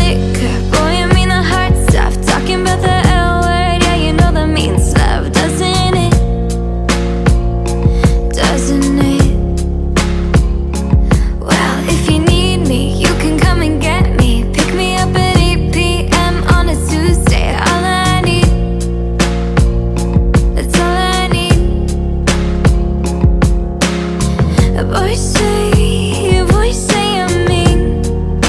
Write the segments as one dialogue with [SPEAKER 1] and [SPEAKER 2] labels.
[SPEAKER 1] liquor, boy, I mean the hard stuff. Talking about the L word, yeah, you know that means love, doesn't it? Doesn't it? Well, if you need me, you can come and get me. Pick me up at 8 p.m. on a Tuesday. All I need, that's all I need. Boys say I'm mean.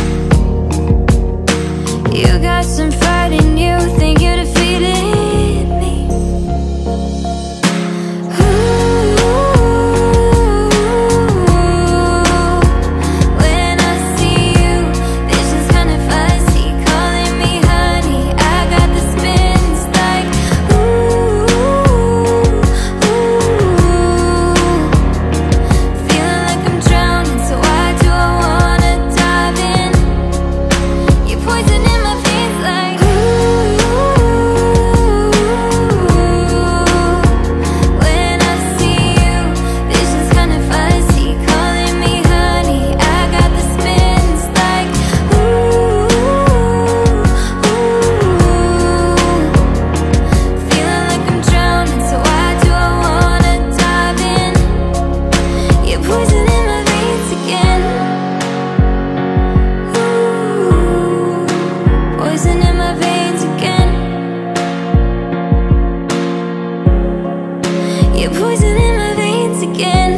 [SPEAKER 1] You got some fight in you, think you defeated me. Ooh, when I see you, vision's kinda fuzzy, calling me honey. I got the spins like ooh, feeling like I'm drowning, so why do I wanna dive in? You're poison in my veins like ooh. When I see you, vision's kinda fuzzy, calling me honey. I got the spins like ooh, feeling like I'm drowning, so why do I wanna dive in? You're poison in my veins again. Ooh, poison in my veins again. You're poison in my veins again.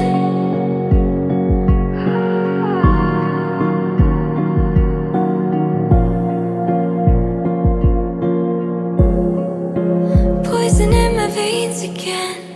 [SPEAKER 1] Poison in my veins again.